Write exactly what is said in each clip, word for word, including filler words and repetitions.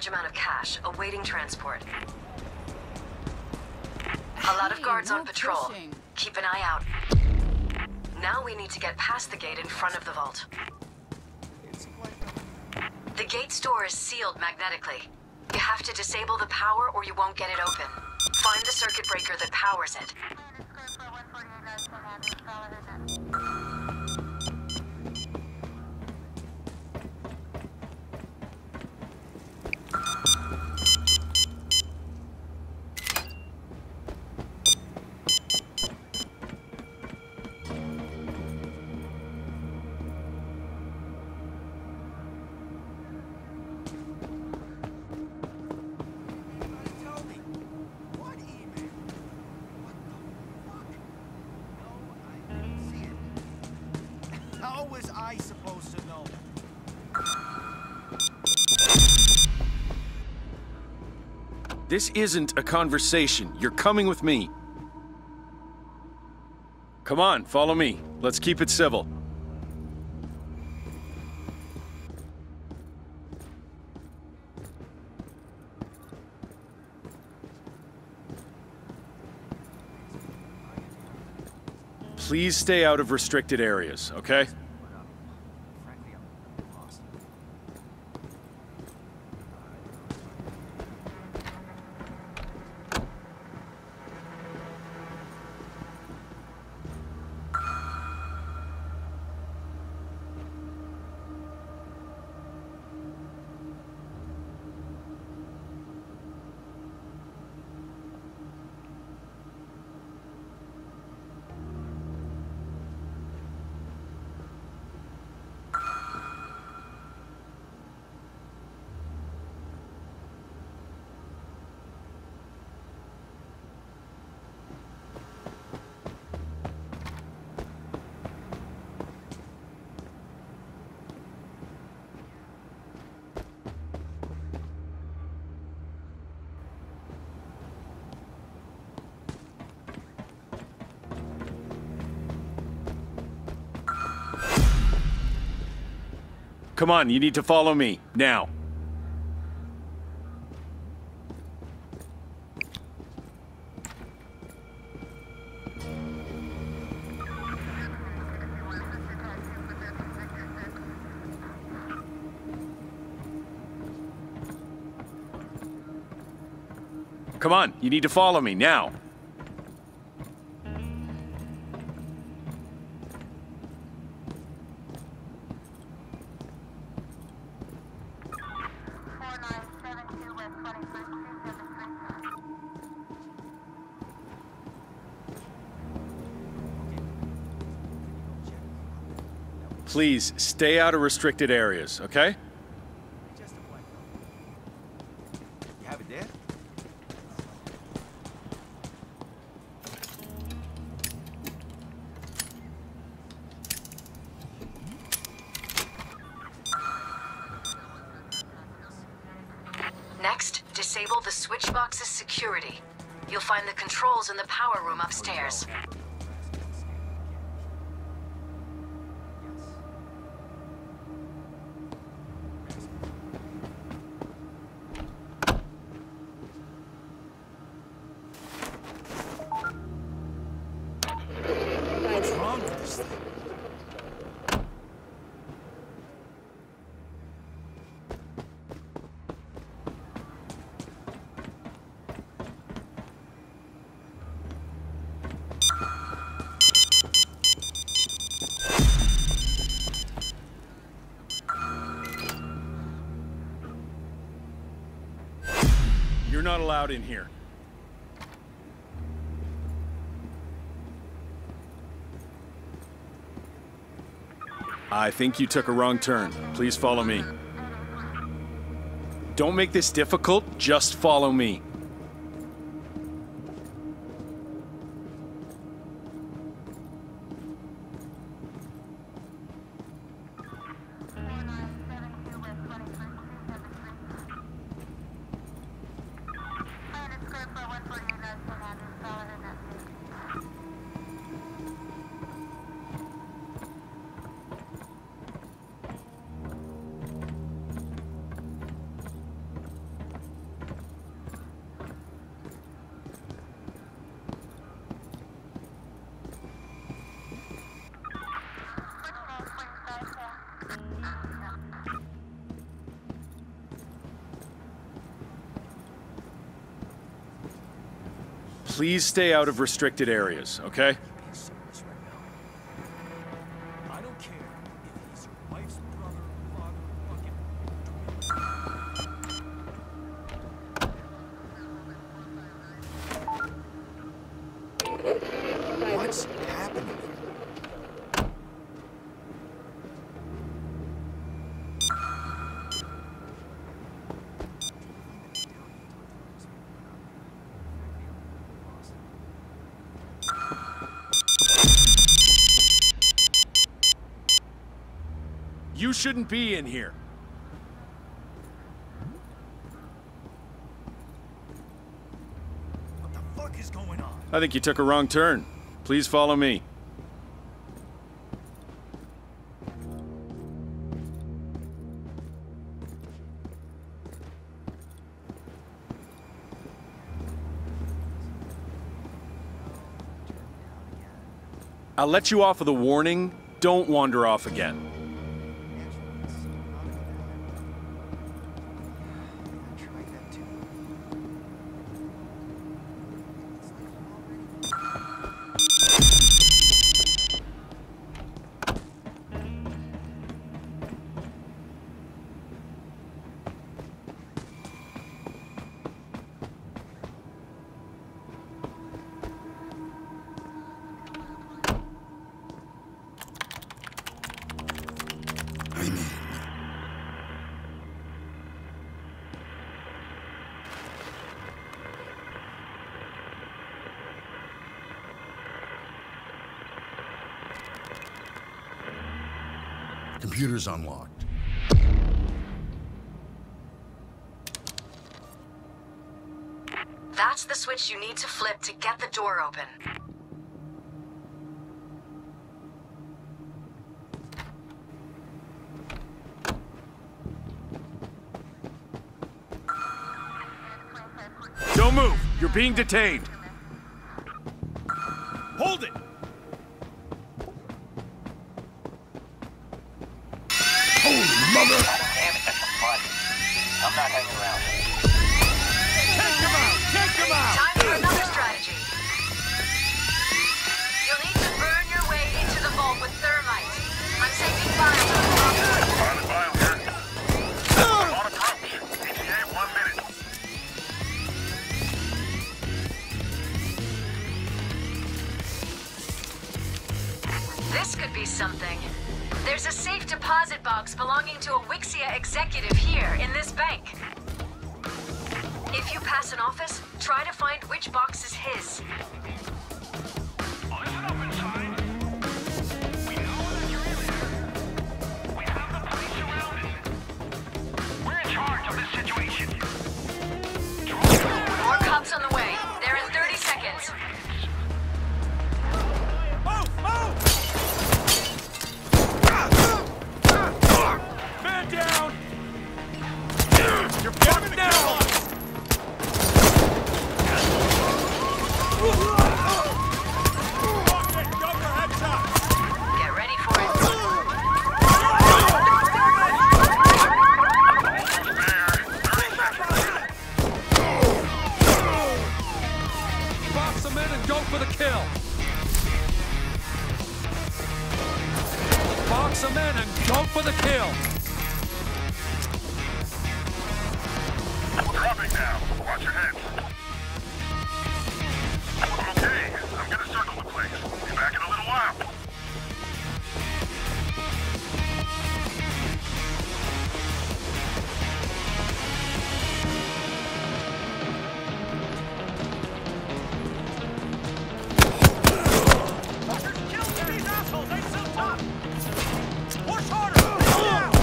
large amount of cash, awaiting transport. A lot of guards no on patrol. pushing. Keep an eye out. Now we need to get past the gate in front of the vault. The gate's door is sealed magnetically. You have to disable the power or you won't get it open. Find the circuit breaker that powers it. How was I supposed to know? This isn't a conversation. You're coming with me. Come on, follow me. Let's keep it civil. Please stay out of restricted areas, okay? Come on, you need to follow me, now. Come on, you need to follow me, now. Please, stay out of restricted areas, okay? You have it there? Next, disable the switch box's security. You'll find the controls in the power room upstairs. What's wrong with this thing? You're not allowed in here. I think you took a wrong turn. Please follow me. Don't make this difficult, just follow me. please stay out of restricted areas, okay? I don't care if he's your wife's brother, father, fucking... What's happening? You shouldn't be in here. What the fuck is going on? I think you took a wrong turn. Please follow me. I'll let you off with a warning. Don't wander off again. Computer's unlocked. That's the switch you need to flip to get the door open. Don't move! You're being detained! Hold it! Mother! Damn it, that's a fun. I'm not hanging around. Take him out! Take him out! Time for another strategy. You'll need to burn your way into the vault with thermite. I'm sending fire. Pilot Bile here. On approach. E T A one minute. This could be something. There's a safe deposit box belonging to a Wixia executive here in this bank. If you pass an office, try to find which box is his. Listen up inside. We know that you're in there. We have the place surrounded. We're in charge of this situation. More cops on the way. They're in thirty seconds. Move! Move! Man down! You're fucked now! Get ready for it. Box them in and go for the kill! Box them in and go for the kill! Dropping now. Watch your head. Okay, I'm gonna circle the place. Be back in a little while. These assholes ain't so tough! Push harder! Now!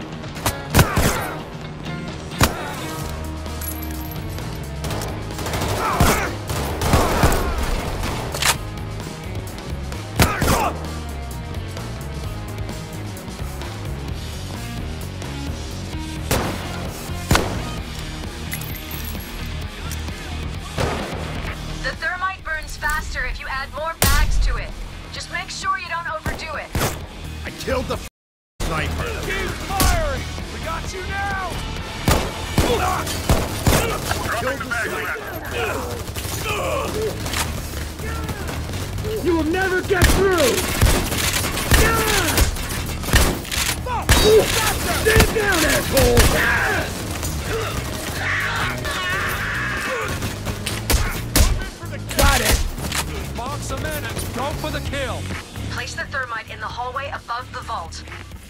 The thermite burns faster if you add more bags to it. Just make sure you don't overdo it. I killed the sniper. Keep firing! We got you now! Dropping the bag, Matt. You will never get through! Stand down, asshole! Got it! Box them in and go for the kill. Place the thermite in the hallway above the vault.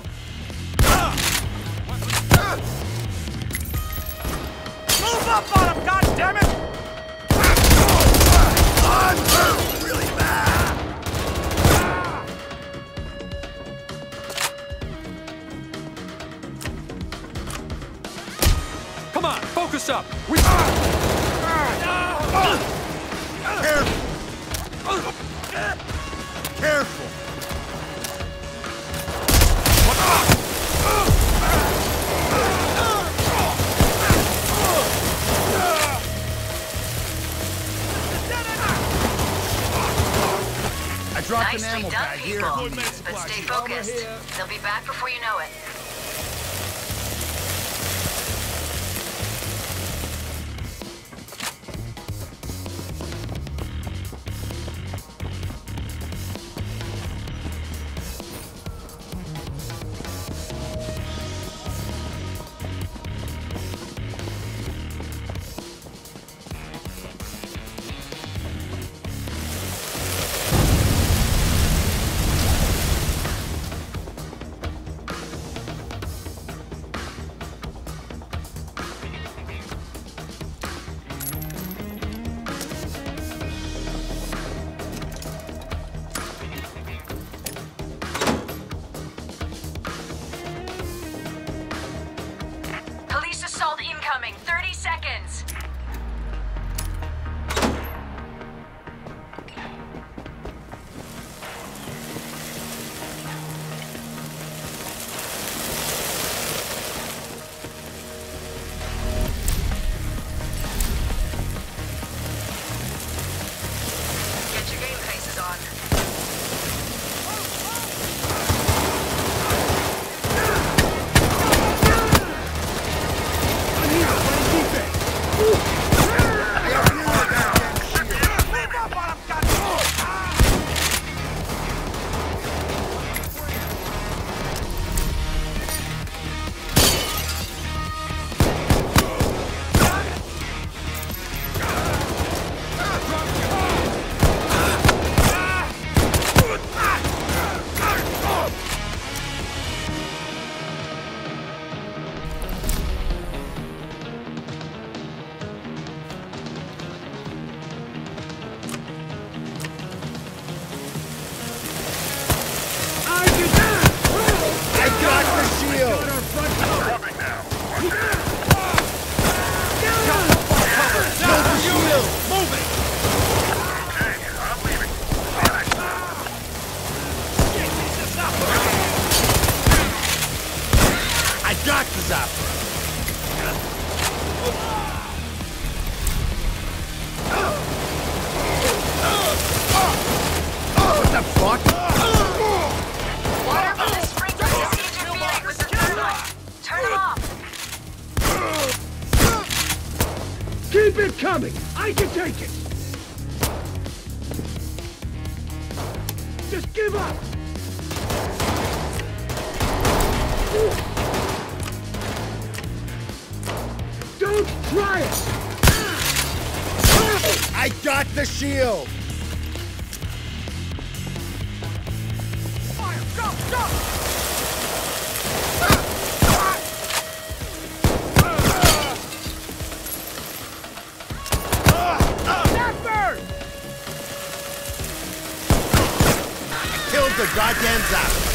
Move up on him, goddammit! Really bad! Come on, focus up. We... Careful! Careful! I dropped an Nicely ammo done, bag here. people. But stay focused. They'll be back before you know it. Police assault incoming. thirty seconds. Get your game faces on. Move up on him, goddammit! I got the shield! Coming now. Kill the shield! Move it! Okay, I'm leaving. All right. I got the zapper! What the fuck? Water from the sprinkler is interfering with the thermite. Turn them off. Keep it coming! I can take it! Just give up! Don't try it! I got the shield! Fire! Go! Go! Killed the goddamn zapper!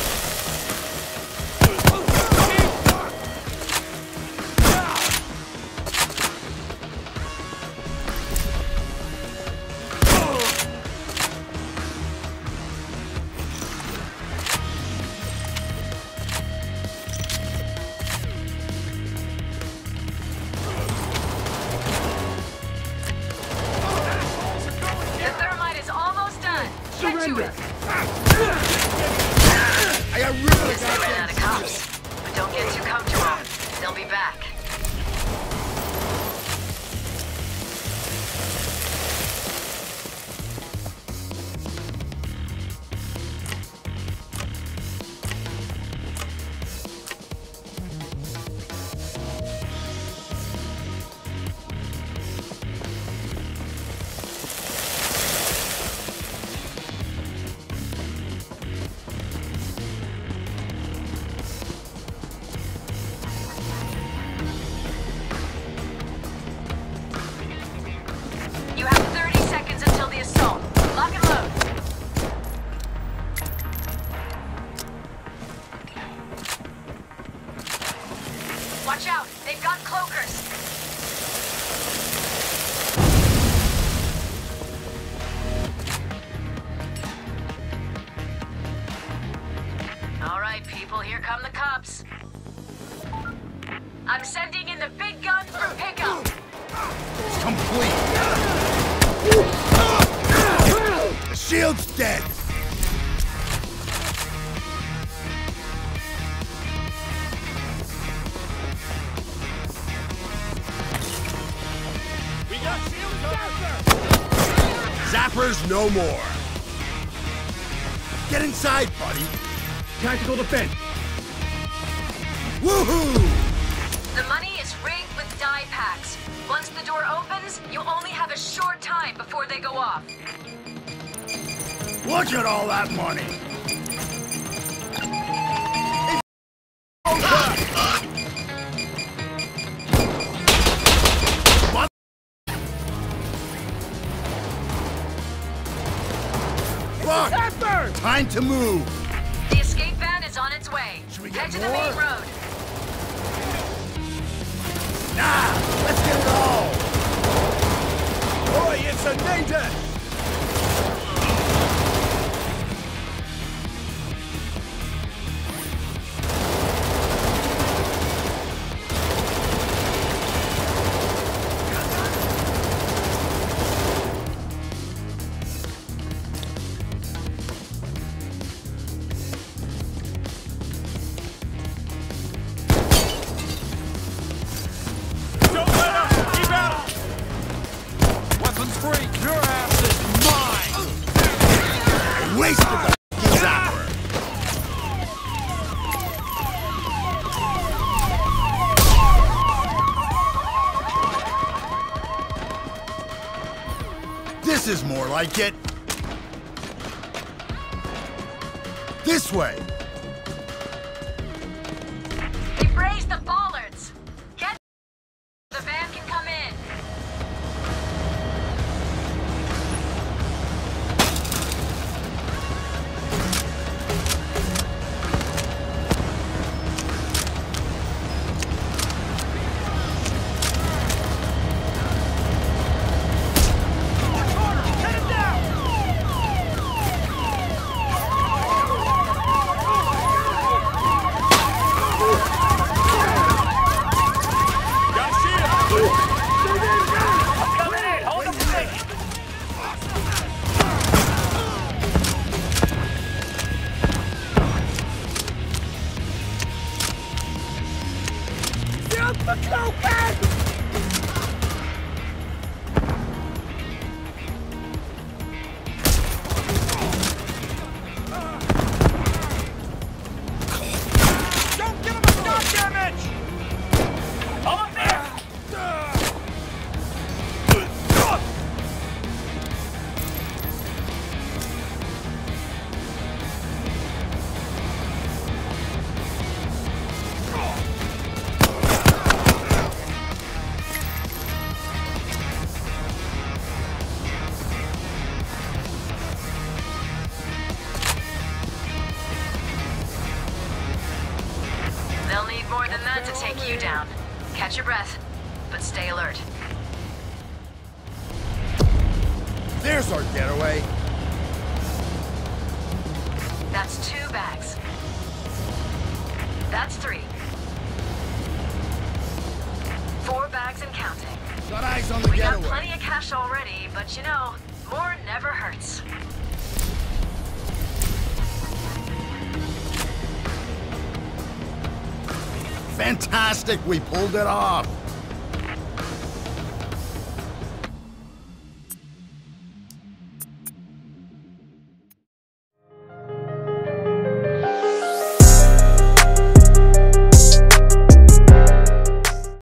The thermite is almost done. Get to Surrender! it. I got really They ran out of cops. But don't get too comfortable. They'll be back. here come the cops. I'm sending in the big guns for pickup. Complete. The shield's dead. We got shields over. Zappers no more. Get inside, buddy. Tactical defense. Woohoo! The money is rigged with die packs. Once the door opens, you only have a short time before they go off. Look at all that money. Fuck! Time to move. The escape van is on its way. Should we Head get to the main more? road. Nah, let's get it all. Boy, it's a native. Don't let up! Keep at him! Weapons free. Your ass is mine. I wasted the f***ing zapper. This is more like it. This way. They've raised the bollards. Get the van can come in. Push harder! Head him down! Got shield! I'm coming in! Hold the position! Don't give him a stop damage! On there! They'll need more than that to take you down. Catch your breath, but stay alert. There's our getaway. That's two bags. That's three. Four bags and counting. Got eyes on the We got getaway. plenty of cash already, but you know, more never hurts. Fantastic, we pulled it off.